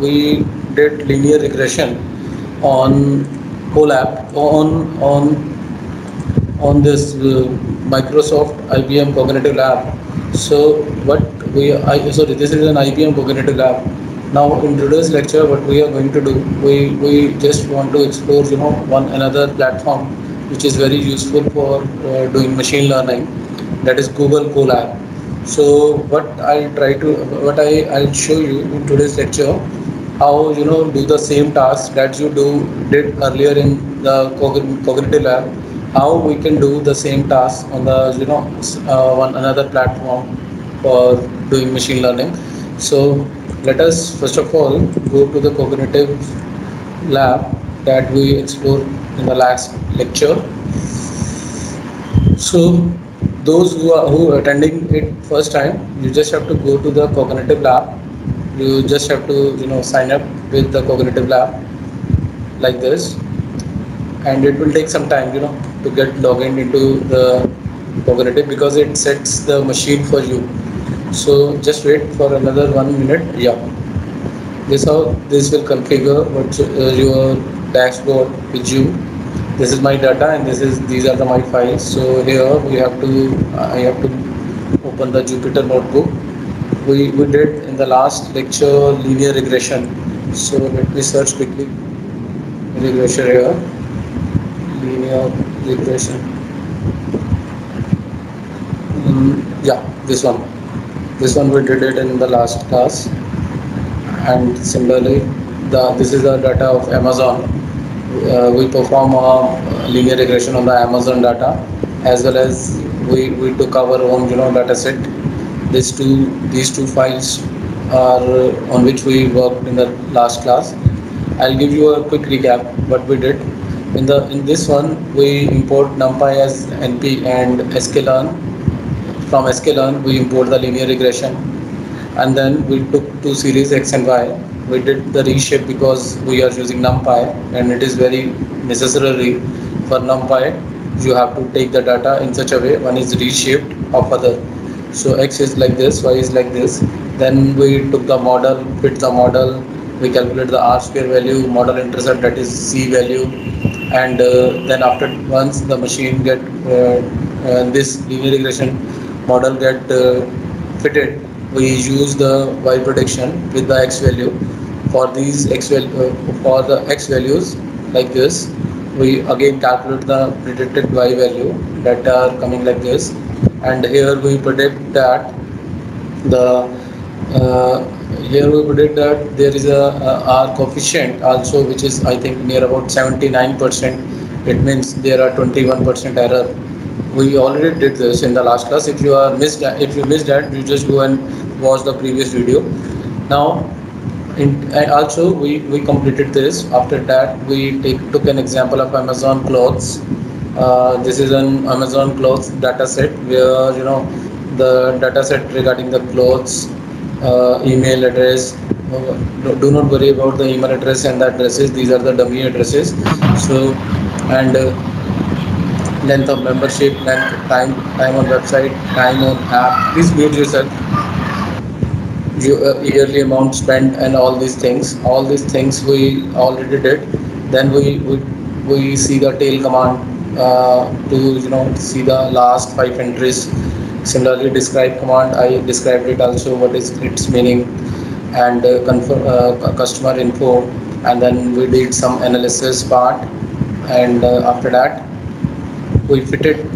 we did linear regression on Colab on this Microsoft IBM Cognitive Lab. So what sorry, this is an IBM Cognitive Lab. Now in today's lecture, what we are going to do, we just want to explore one another platform which is very useful for doing machine learning. That is Google Colab. So I'll show you in today's lecture how do the same task that you did earlier in the cognitive lab, how we can do the same task on the one another platform for doing machine learning. So let us first of all go to the cognitive lab that we explored in the last lecture. So those who are attending it first time, you just have to go to the cognitive lab. You just have to sign up with the cognitive lab like this, and it will take some time to get logged into the cognitive because it sets the machine for you. So just wait for another 1 minute. Yeah, this how this will configure what your dashboard with you. This is my data and these are my files. So here we have to I have to open the Jupyter notebook. We did in the last lecture linear regression. So let me search quickly regression here. Linear regression. Yeah, this one we did it in the last class. And similarly, this is the data of Amazon. We perform a linear regression on the Amazon data, as well as we took our own data set. These two files are on which we worked in the last class. I'll give you a quick recap what we did. In this one, we import NumPy as NP and sklearn. From sklearn, we import the linear regression, and then we took two series x and y. We did the reshape because we are using NumPy, and it is very necessary for NumPy. You have to take the data in such a way one is reshaped of other. So x is like this, y is like this. Then we took the model, fit the model. We calculate the r square value, model intercept, that is c value, and then after once the machine get this linear regression model get fitted, we use the y prediction with the x value. For these for the x values like this, we again calculate the predicted y value that are coming like this, and here we predict that the here we predict that there is a R coefficient also, which is I think near about 79%. It means there are 21% error. We already did this in the last class. If you missed that, you just go and watch the previous video. Now and also we completed this. After that, we took an example of Amazon clothes. This is an Amazon clothes data set where the data set regarding the clothes, email address. Do not worry about the email address and the addresses. These are the dummy addresses. So and length of membership, length, time on website, time on app. Please mute yourself. Yearly amount spent and all these things we already did. Then we see the tail command to see the last 5 entries. Similarly, describe command, I described it also, what is its meaning, and confirm customer info. And then we did some analysis part, and after that we fit it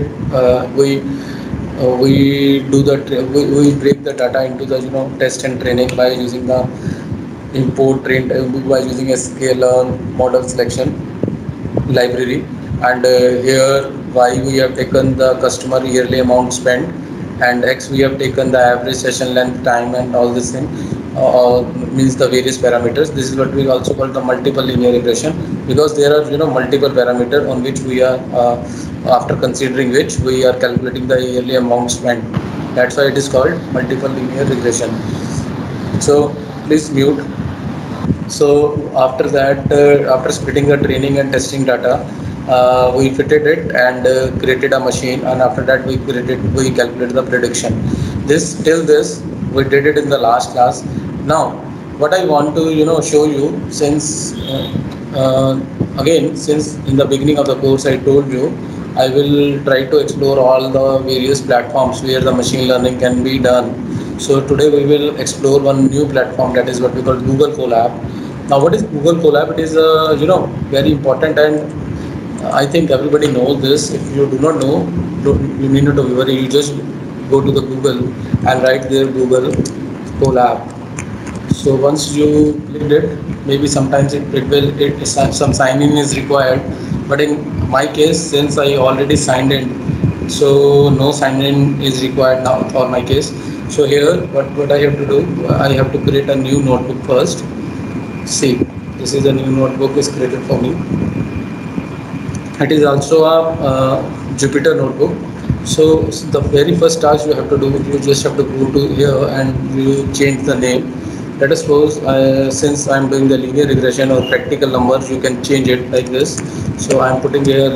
we do we break the data into the test and training by using the import train by using a scalar model selection library. And here y we have taken the customer yearly amount spent, and x we have taken the average session length, time, and all this thing, means the various parameters. This is what we also call the multiple linear regression, because there are multiple parameter on which we are after considering which we are calculating the yearly amount spent. That's why it is called multiple linear regression. So please mute. So after that, after splitting the training and testing data, we fitted it and created a machine, and after that we calculated the prediction. This we did it in the last class. Now what I want to show you, since again, since in the beginning of the course I told you I will try to explore all the various platforms where the machine learning can be done. So today we will explore one new platform, that is what we call Google Colab. Now, what is Google Colab? It is very important, and I think everybody knows this. If you do not know, you need not to be worried. You just go to the Google and write there Google Colab. So once you clicked it, maybe sometimes it will some sign in is required. But in my case, since I already signed in, so no sign in is required now for my case. So here, what I have to do, I have to create a new notebook first. See, this is a new notebook is created for me. It is also a Jupyter notebook. So the very first task you have to do, you just have to go to here and you change the name. Let us suppose, since I am doing the linear regression or practical numbers, you can change it like this. So I am putting here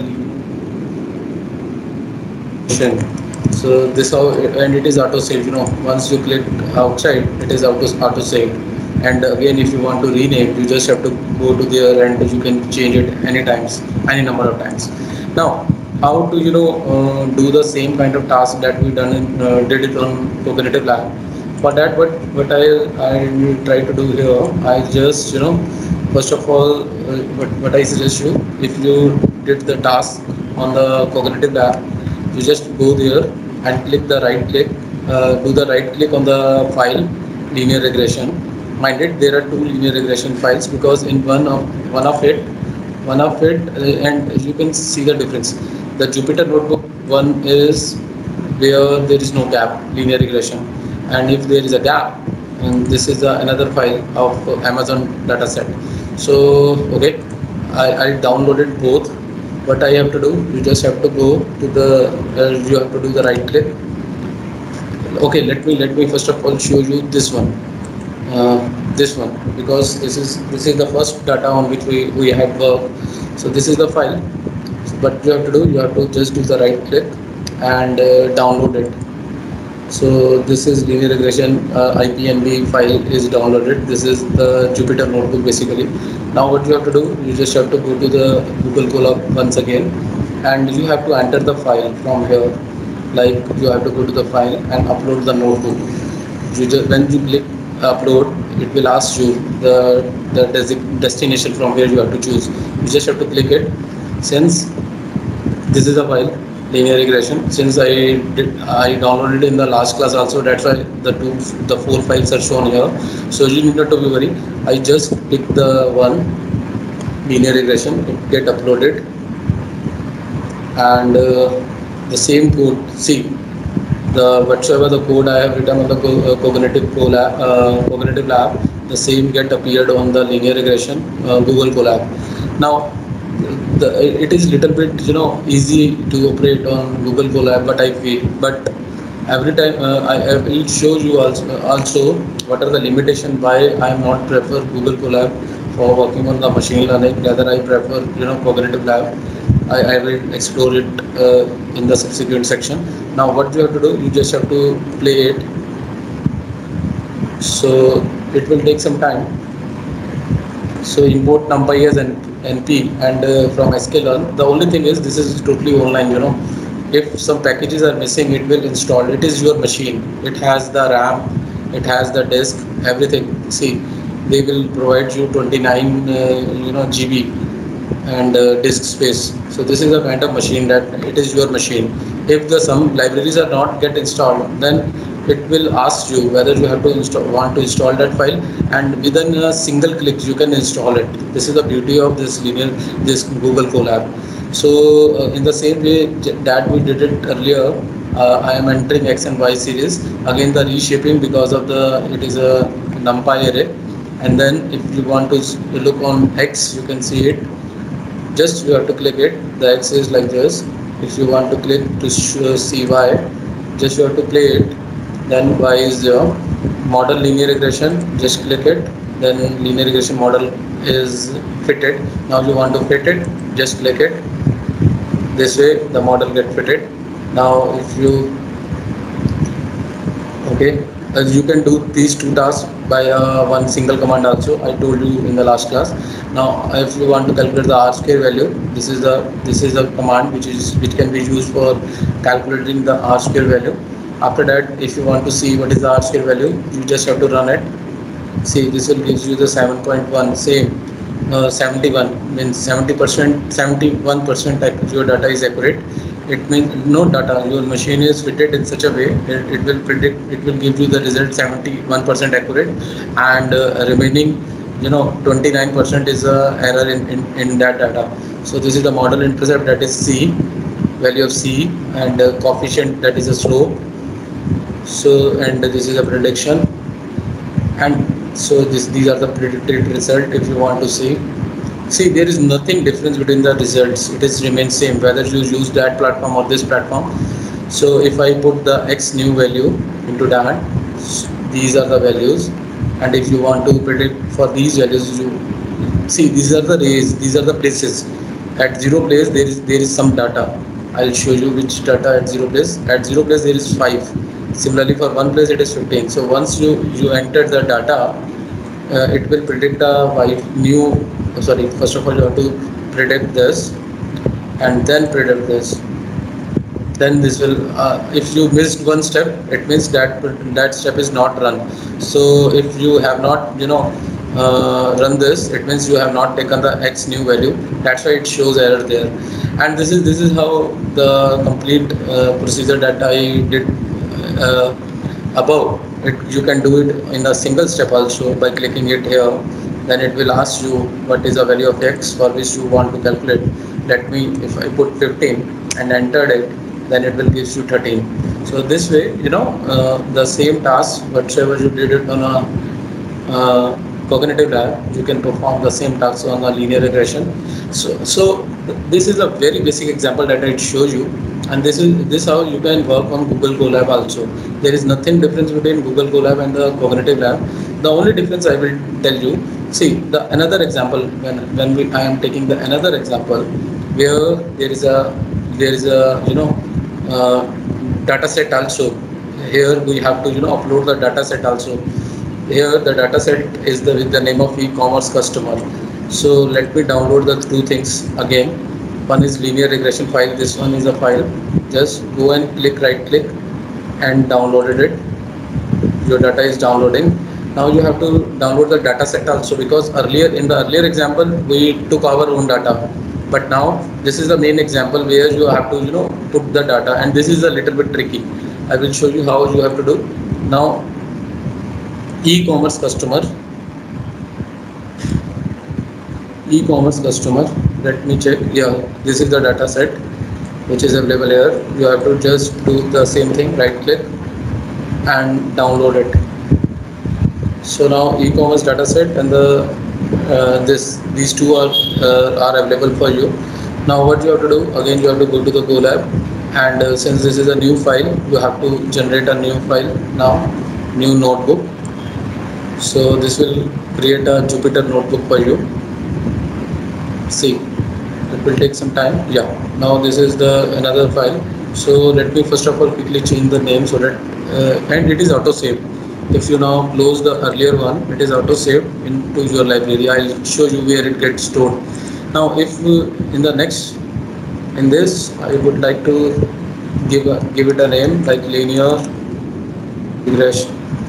regression. So this how, and it is auto save. Once you click outside, it is auto save. And again, if you want to rename, you just have to go to there and you can change it any times, any number of times. Now, how to do the same kind of task that we did it on Cognitive Lab. For that, what I try to do here, I just first of all, what I suggest you, if you did the task on the Cognitive Lab, you just go there and click the right click, do the right click on the file linear regression. Mind it, there are two linear regression files, because in one of it, and you can see the difference. The Jupyter notebook one is where there is no gap, linear regression, and if there is a gap, and this is another file of Amazon dataset. So okay, I downloaded both. What I have to do, you just have to go to the you have to do the right click. Okay, let me first of all show you this one, this one, because this is the first data on which we had worked. So this is the file. So what you have to do, you have to just do the right click and download it. So this is linear regression IPNB file is downloaded. This is the Jupyter notebook basically. Now what you have to do, you just have to go to the Google Colab once again, and you have to enter the file from here. Like, you have to go to the file and upload the notebook. When you click upload, it will ask you the destination from where you have to choose. You just have to click it. Since this is a file linear regression, since I downloaded in the last class also, that's why the four files are shown here. So you need not to be worried. I just pick the one linear regression, it get uploaded, and the same code, see, the whatsoever the code I have written on the Cognitive Lab, the same get appeared on the linear regression Google Colab. Now, it is little bit easy to operate on Google Colab, but I feel, but every time I will show you also what are the limitation why I am not prefer Google Colab for working on the machine learning. Rather, I prefer Cognitive Lab. I will explore it in the subsequent section. Now what you have to do, you just have to play it. So it will take some time. So import NumPy as NP and from sklearn. The only thing is, this is totally online. If some packages are missing, it will install. It is your machine. It has the RAM, it has the disk, everything. See, they will provide you 29 GB and disk space. So this is a kind of machine that it is your machine. If the some libraries are not get installed, then it will ask you whether you have to want to install that file, and within a single click you can install it. This is the beauty of this Google Colab. So in the same way that we did it earlier, I am entering X and Y series. Again, the reshaping, because of it is a NumPy array, and then if you want to look on X, you can see it. Just you have to click it. The X is like this. If you want to click to see Y, just you have to play it. Then Y is your model linear regression. Just click it. Then linear regression model is fitted. Now you want to fit it. Just click it. This way the model get fitted. Now if you okay, You can do these two tasks by one single command also. I told you in the last class. Now, if you want to calculate the R square value, this is a command which can be used for calculating the R square value. After that, if you want to see what is the R square value, you just have to run it. See, this will give you the 7.1. Same, 71 means 70%, 71% of your data is accurate. It means no data. Your machine is fitted in such a way that it will predict. It will give you the result 71% accurate, and remaining, 29% is error in that data. So this is the model intercept, that is C, value of C, and coefficient, that is a slope. So, and this is a prediction, and so these are the predicted result. If you want to see, there is nothing difference between the results. It is remains same whether you use that platform or this platform. So if I put the x new value into that, these are the values, and if you want to predict for these values, you see, these are the rays, these are the places. At zero place there is some data. I'll show you which data at zero place. At zero place there is 5. Similarly, for one place it is 15. So once you enter the data, it will predict the new. Sorry, first of all you have to predict this, and then predict this. Then this will, if you missed one step, it means that step is not run. So if you have not run this, it means you have not taken the x new value. That's why it shows error there. And this is how the complete procedure that I did uh, above. You can do it in a single step also by clicking it here. Then it will ask you what is the value of x for which you want to calculate. Let me, if I put 15 and entered it, then it will give you 13. So this way, the same task, whatever you did it on a cognitive lab, you can perform the same tasks on a linear regression. So this is a very basic example that I show you, and this how you can work on Google Colab also. There is nothing difference between Google Colab and the cognitive lab. The only difference I will tell you. See, the another example, I am taking the another example where there is a data set also. Here we have to upload the data set also. Here the data set is with the name of e-commerce customer. So let me download the two things again. One is linear regression file, this one is a file. Just go and right click and downloaded it. Your data is downloading. Now you have to download the data set also, because in the earlier example we took our own data, but now this is the main example where you have to put the data, and this is a little bit tricky. I will show you how you have to do. Now e-commerce customer, let me check. Yeah, this is the data set which is available here. You have to just do the same thing, right click and download it. So now e-commerce data set and these two are available for you. Now what you have to do, again you have to go to the Colab, and since this is a new file, you have to generate a new file now, new notebook. So this will create a Jupyter notebook for you. See, it will take some time. Yeah, now this is the another file. So let me first of all quickly change the name so that and it is auto saved. If you now close the earlier one, it is auto saved into your library. I'll show you where it gets stored. Now if in this I would like to give it a name like linear regression,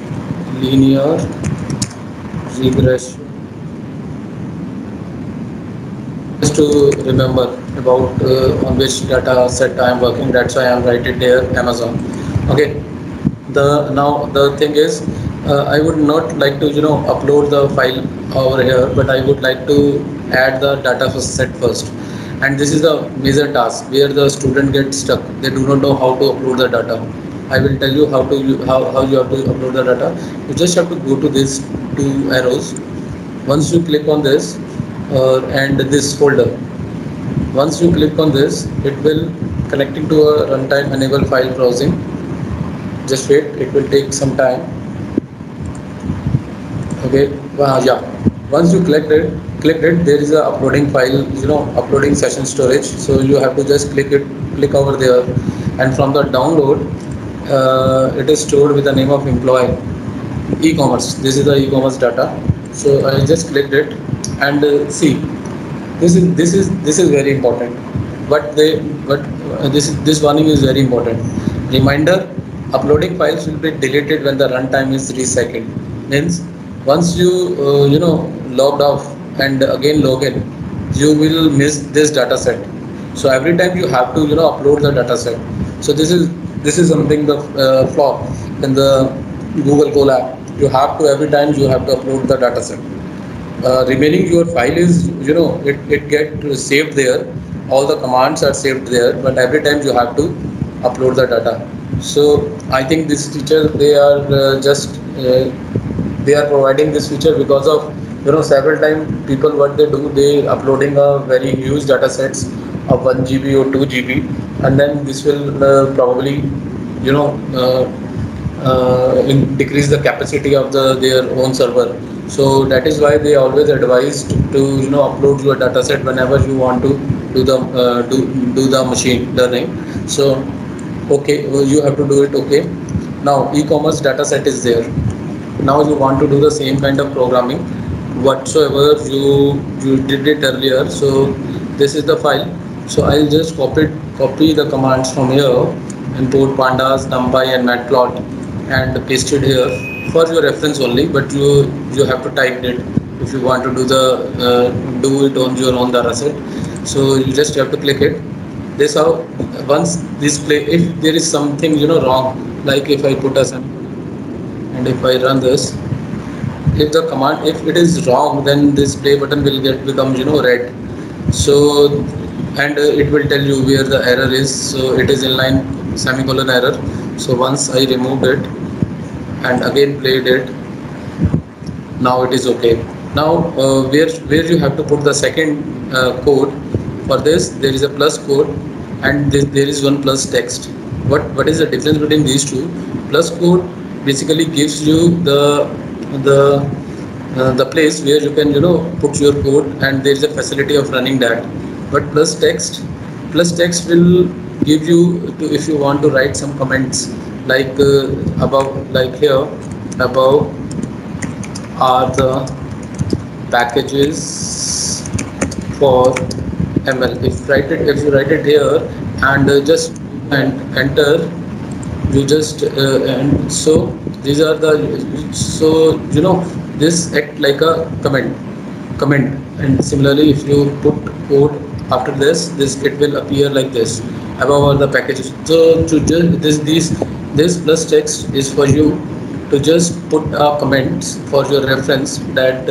just to remember about on which data set I am working. That's why I am writing there Amazon. Okay. Now the thing is, I would not like to upload the file over here, but I would like to add the data set first. And this is a major task where the student gets stuck. They do not know how to upload the data. I will tell you how you have to upload the data. You just have to go to these two arrows. Once you click on this and this folder, once you click on this, it will connecting to a runtime enable file browsing. Just wait, it will take some time. Okay, yeah. Once you click it, there is a uploading file, uploading session storage. So you have to just click over there, and from the download, it is stored with the name of employee. e-commerce. This is the e-commerce data. So I just clicked it, and see, this is very important. But this warning is very important. Reminder: uploading files will be deleted when the runtime is recycled. Means once you logged off and again log in, you will miss this data set. So every time you have to upload the data set. So this is something the flaw in the Google Colab. You have to every time you have to upload the data set. Remaining your file is it get saved there. All the commands are saved there, but every time you have to upload the data. So I think this feature they are just they are providing this feature because of several times people what they do, they uploading a very huge data sets of 1 GB or 2 GB, and then this will probably you know uh, decrease the capacity of their own server. So that is why they always advised to upload your data set whenever you want to do the machine learning. So okay, you have to do it. Okay, now e-commerce data set is there. Now you want to do the same kind of programming whatsoever you did it earlier. So this is the file. So I'll just copy the commands from here, import pandas, numpy and matplot, and paste it here for your reference only, but you have to type it if you want to do it on your own data set. So you just have to click it. This how once this play, if there is something wrong, like if I put a and if I run this, if the command, if it is wrong, then this play button will become red. So and it will tell you where the error is. So it is inline semicolon error. So once I removed it and again played it, now it is okay. Now where you have to put the second code. For this there is a plus code, and there is one plus text. What is the difference between these two? Plus code basically gives you the the place where you can put your code, and there is a facility of running that. But plus text will give you to, if you want to write some comments, like above, like here, above are the packages for ML. If you write it here and just and enter, you just and so these are the, so this act like a comment. And similarly, if you put code after this it will appear like this. Above all the packages. So to just this plus text is for you to just put comments for your reference, that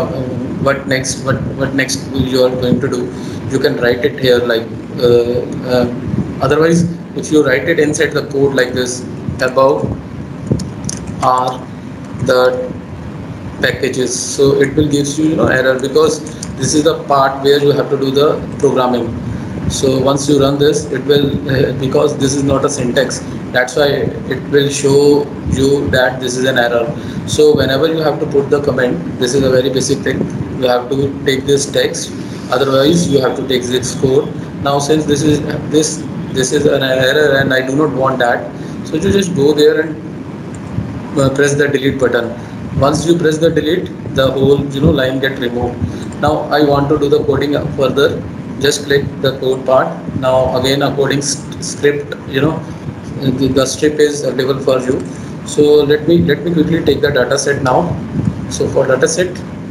what next you are going to do. You can write it here like otherwise if you write it inside the code like this, above are the packages, so it will gives you error, because this is the part where you have to do the programming. So once you run this, it will because this is not a syntax, that's why it will show you that this is an error. So whenever you have to put the comment, this is a very basic thing, you have to take this text, otherwise you have to take this code. Now since this is an error and I do not want that, so you just go there and press the delete button. Once you press the delete, the whole line get removed. Now I want to do the coding further. Just click the code part. Now again a coding script, the strip is available for you. So let me quickly take the data set now. So for data set,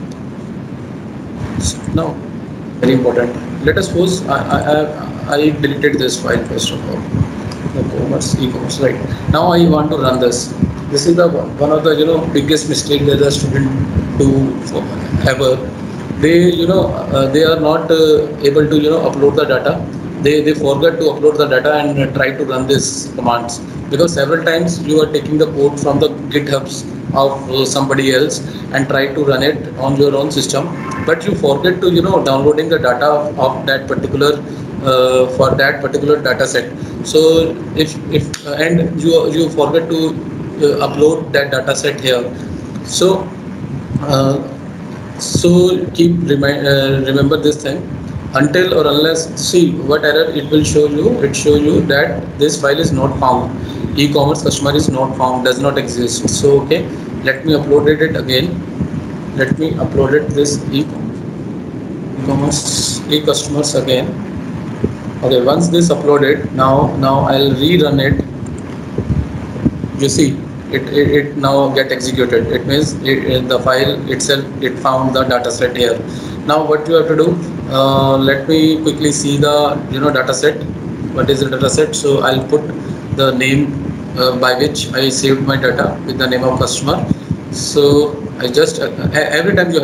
now very important. Let us suppose I deleted this file first of all. The e-commerce, right? Now I want to run this. This is the one of the biggest mistake that the student do ever. They are not able to upload the data. They forget to upload the data and try to run this commands, because several times you are taking the code from the GitHubs of somebody else and try to run it on your own system, but you forget to downloading the data of that particular for that particular data set. So if and you forget to upload that data set here. So uh, so remember this thing. Until or unless, see what error it will show you. It show you that this file is not found. E-commerce customer is not found, does not exist. So okay, Let me upload it again. Let me upload it this e-commerce e-customers again. Okay, once this uploaded, now I'll rerun it. You see it now get executed. It means the file itself, it found the data set here. Now what you have to do, let me quickly see the data set. What is the data set? So I'll put the name by which I saved my data with the name of customer. So I just every time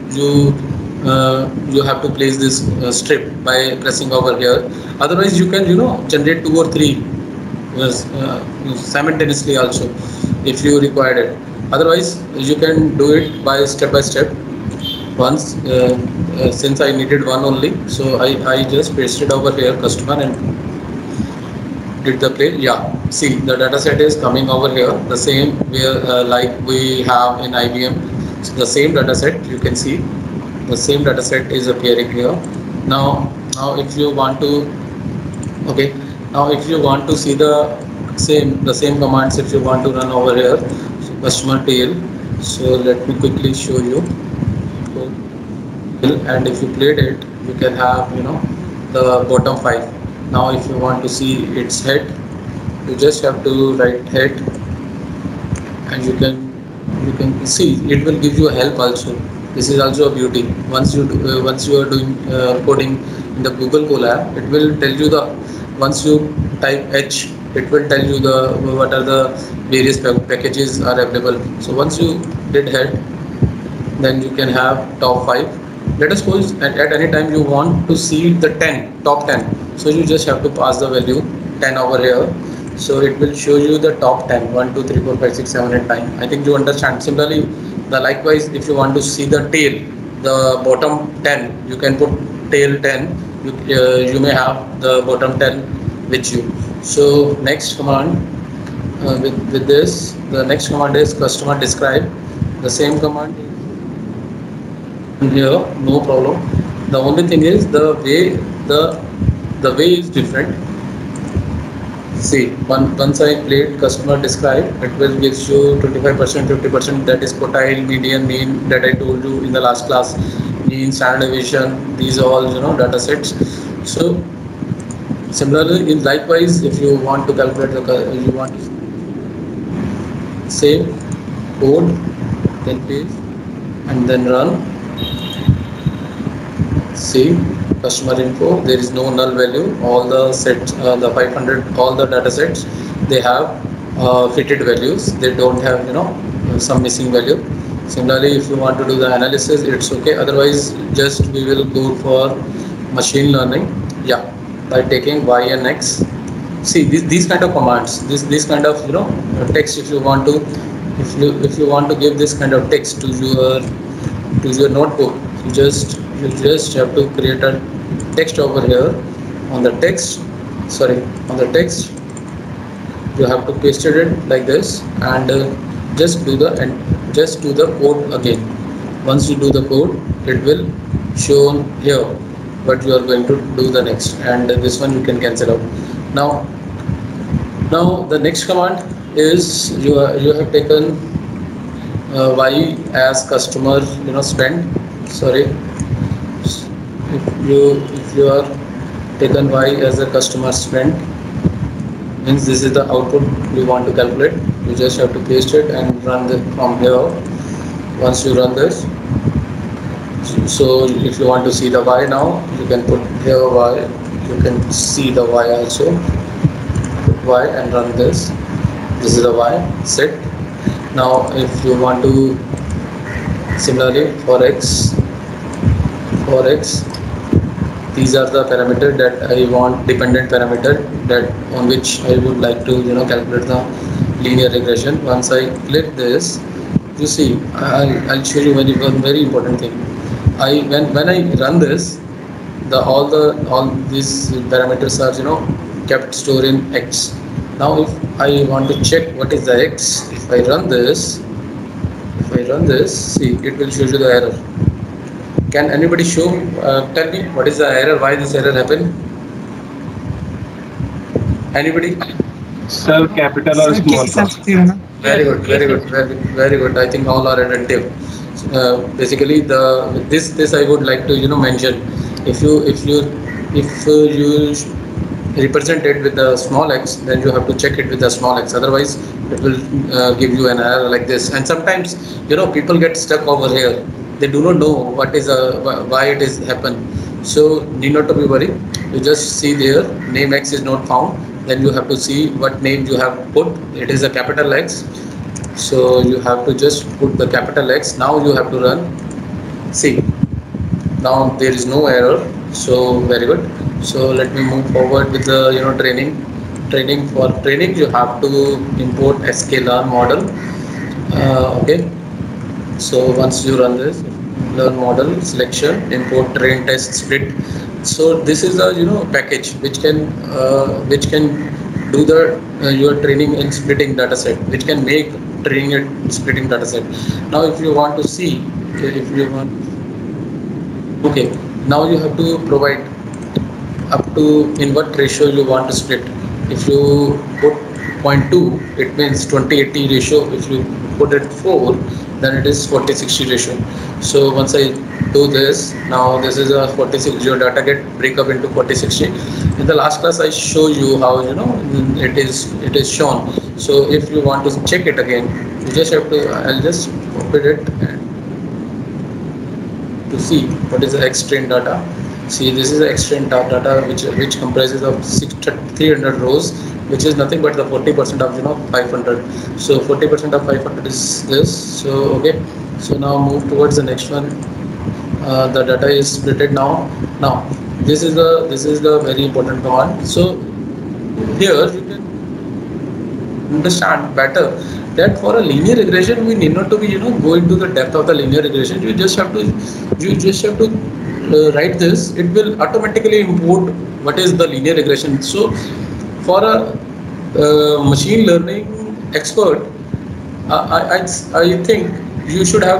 you have to place this strip by pressing over here. Otherwise you can generate two or three simultaneously also if you required it. Otherwise you can do it by step. Once since I needed one only, so I just pasted over here customer and did the play. Yeah, see the data set is coming over here, the same where like we have in IBM. So the same data set, you can see the same data set is appearing here. Now if you want to, okay, now if you want to see the same commands, if you want to run over here, so customer tail. So let me quickly show you. So, and if you played it, you can have the bottom five. Now if you want to see its head, you just have to write head, and you can see it will give you a help also. This is also a beauty. Once you are doing coding in the Google Colab, it will tell you the, once you type H, it will tell you the what are the various packages are available. So once you did head, then you can have top 5. Let us suppose at any time you want to see the top 10, so you just have to pass the value 10 over here. So it will show you the top 10, 1 2 3 4 5 6 7 8 9. I think you understand. Similarly, the likewise, if you want to see the tail, the bottom 10, you can put tail 10. You may have the bottom 10 with you. So next command, with this, the next command is customer describe. The same command here, no problem. The only thing is the way is different. See, once I played customer describe, it will give you 25%, 50%, that is quartile, median, mean, that I told you in the last class. Mean, standard deviation, these are all data sets. So similarly, in likewise, if you want to calculate you want to save code, then paste and then run. See, customer info, there is no null value. All the sets, the 500, all the data sets, they have fitted values. They don't have some missing value. Similarly, if you want to do the analysis, it's okay. Otherwise, just we will go for machine learning. Yeah, by taking y and x. See, these kind of commands, this kind of text. If you want to, if you want to give this kind of text to your notebook, you just have to create a text over here. On the text, you have to paste it like this, and just do the code again. Once you do the code, it will show here what you are going to do the next, and this one you can cancel out. Now the next command is, you have taken y as customer spend. Sorry, if you are taken y as a customer spend, means this is the output you want to calculate. You just have to paste it and run it from here. Once you run this, so if you want to see the y, now you can put here y. You can see the y also. Put y and run this. This is the y set. Now if you want to, similarly for x, these are the parameter that I want, dependent parameter, that on which I would like to calculate the linear regression. Once I click this, you see, I'll show you one very important thing. When I run this, all these parameters are kept stored in x. Now if I want to check what is the x, if I run this, see, it will show you the error. Can anybody tell me what is the error, why this error happened? Anybody? Sir, capital or Sir, small cases are font? still, na? Very Yes, good, yes, very good, Sachin. very good. I think all are attentive. Basically, the this I would like to mention. If you represent it with the small x, then you have to check it with the small x. Otherwise, it will give you an error like this. And sometimes people get stuck over here. They do not know what is why it is happen. So need not to be worried. You just see there name x is not found. Then you have to see what name you have put. It is a capital X, so you have to just put the capital X. Now you have to run. See, now there is no error. So very good. So let me move forward with the training. For training, you have to import sklearn model. Okay. So once you run this learn model selection import train test split. So this is a package which can do the your training and splitting data set, which can make training and splitting data set. Now if you want to see, if you want, okay, now you have to provide up to in what ratio you want to split. If you put zero point 0.2, it means 20/80 ratio. If you put it 4, then it is 40/60 ratio. So once I do this, now this is a 46, your data get break up into 40/60. In the last class I show you how it is shown. So if you want to check it again, you just have to, I'll just copy it and to see what is the extract data. See, this is the extract data which comprises of 300 rows, which is nothing but the 40% of 500. So 40% of 500 is this. So okay. So now move towards the next one. The data is splitted now. Now this is the very important one. So here you can understand better that for a linear regression we need not to be go into the depth of the linear regression. You just have to write this. It will automatically import what is the linear regression. So for a machine learning expert, I think you should have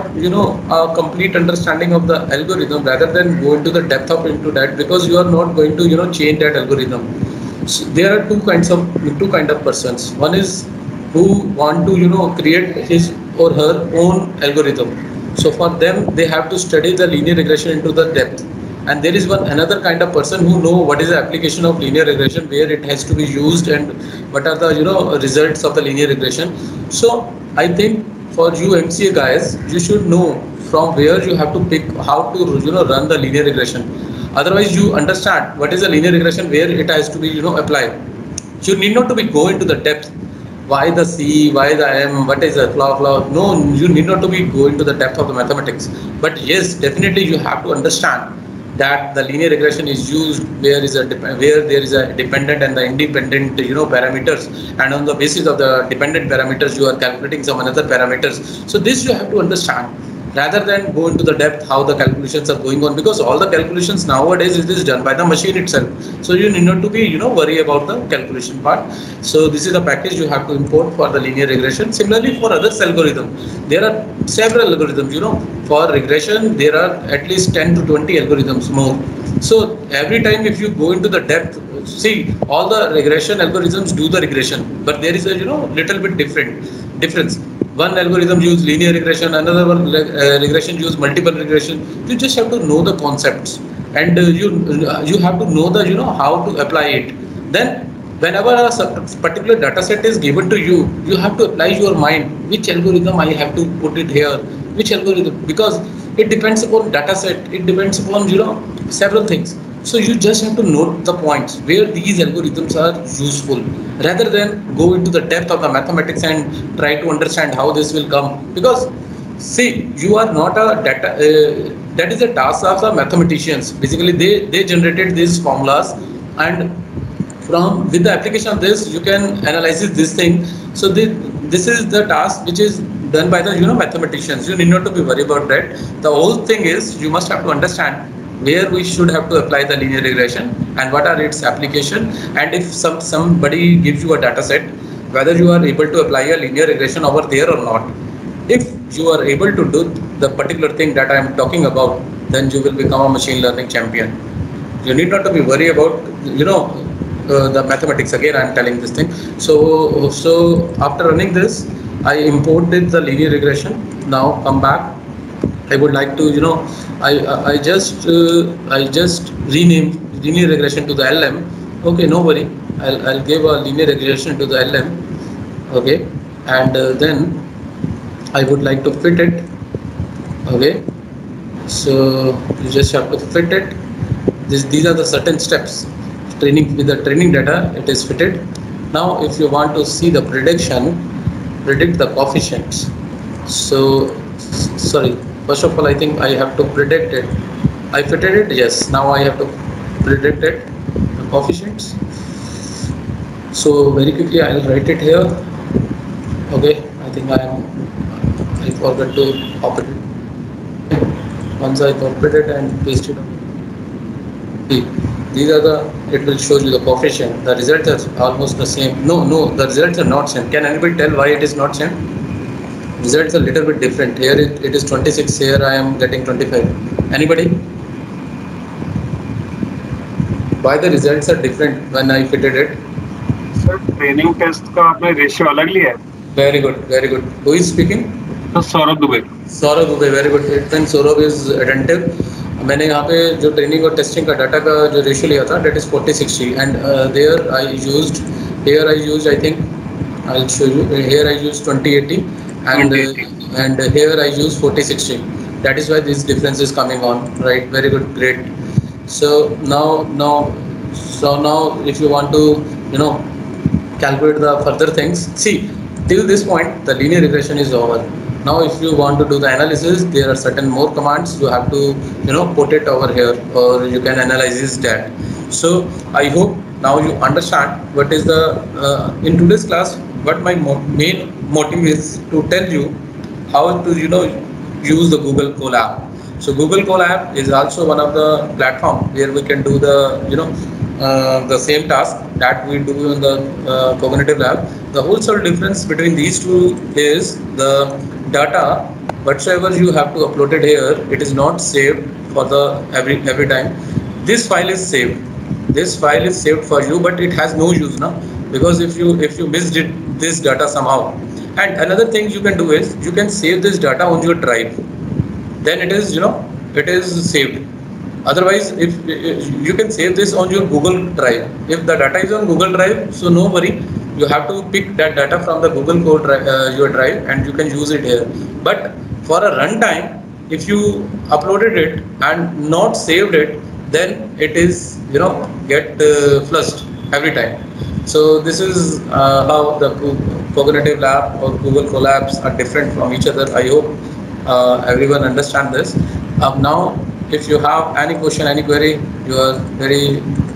a complete understanding of the algorithm rather than go into the depth of into that, because you are not going to change that algorithm. So there are two kind of persons. One is who want to create his or her own algorithm. So for them they have to study the linear regression into the depth. And there is one another kind of person who know what is the application of linear regression, where it has to be used, and what are the results of the linear regression. So I think for you MCA guys, you should know from where you have to pick how to run the linear regression. Otherwise you understand what is the linear regression, where it has to be applied. You need not to be go into the depth. Why the C, why the M, what is the flaw? No, you need not to be go into the depth of the mathematics. But yes, definitely you have to understand that the linear regression is used where there is a dependent and the independent parameters, and on the basis of the dependent parameters you are calculating some another parameters. So this you have to understand rather than go into the depth how the calculations are going on, because all the calculations nowadays it is done by the machine itself. So you need not to be worry about the calculation part. So this is a package you have to import for the linear regression. Similarly for others algorithm, there are several algorithms. For regression there are at least 10 to 20 algorithms more. So every time if you go into the depth, see, all the regression algorithms do the regression, but there is a little bit difference. One algorithm use linear regression, another one regression use multiple regression. You just have to know the concepts, and you have to know the how to apply it. Then whenever a particular data set is given to you, you have to apply your mind which algorithm I have to put it here, which algorithm, because it depends upon data set, it depends upon several things. So you just have to note the points where these algorithms are useful, rather than go into the depth of the mathematics and try to understand how this will come. Because see, you are not a data. That is a task of the mathematicians. Basically, they generated these formulas, and from with the application of this you can analyze this thing. So this is the task which is done by the mathematicians. You need not to be worried about that. The whole thing is you must have to understand where we should have to apply the linear regression and what are its application. And if somebody gives you a data set, whether you are able to apply a linear regression over there or not. If you are able to do the particular thing that I am talking about, then you will become a machine learning champion. You need not to be worried about the mathematics. Again I am telling this thing. So after running this, I imported the linear regression. Now come back. I would like to, I just rename linear regression to the LM. Okay, no worry. I'll give a linear regression to the LM. Okay, and then I would like to fit it. Okay, so you just have to fit it. These are the certain steps. Training with the training data, it is fitted. Now, if you want to see the prediction, predict the coefficients. So, sorry. First of all, I think I have to predict it. I fitted it. Yes. Now I have to predict it. The coefficients. So very quickly, I'll write it here. Okay. I think I forgot to copy it. Once I copied it and paste it. See, these are the, it will show you the coefficient. The results are almost the same. No, the results are not same. Can anybody tell why it is not same? Results are a little bit different. Here it is 26, here I am getting 25. Anybody? Why the results are different when I fitted it? Sir training test का आपने ratio अलग लिया है. Very good, very good. Who is speaking? तो Saurabh Dubey. Saurabh Dubey, very good. It means Saurabh is attentive. मैंने यहाँ पे जो ट्रेनिंग और टेस्टिंग का डाटा का जो रेशियो लिया था, that is 40-60, and here I used, I think I'll show you. Here I used 20-80, and here I use 40-60. That is why this difference is coming on, right? Very good, great. So now if you want to, calculate the further things, see, till this point the linear regression is over. Now if you want to do the analysis, there are certain more commands you have to, put it over here, or you can analyze this that. So I hope now you understand what is the in today's class, what my main motive is to tell you how to, use the Google Colab. So Google Colab is also one of the platform where we can do the, the same task that we do in the cognitive lab. The whole sort of difference between these two is the data whatsoever you have to upload it here, it is not saved for the every time. This file is saved. This file is saved for you, but it has no use now, because if you missed it, this data somehow. And another thing you can do is you can save this data on your drive. Then it is, it is saved. Otherwise, if you can save this on your Google Drive. If the data is on Google Drive, so no worry, you have to pick that data from the Google Code your drive, and you can use it here. But for a runtime, if you uploaded it and not saved it, then it is, get flushed every time. So this is how the cognitive lab or Google Colabs are different from each other. I hope everyone understand this. Now, if you have any question, any query, you are very